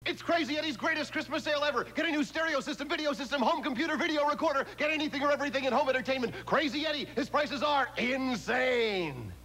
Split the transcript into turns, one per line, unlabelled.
It's Crazy Eddie's greatest Christmas sale ever. Get a new stereo system, video system, home computer, video recorder. Get anything or everything in home entertainment. Crazy Eddie. His prices are insane.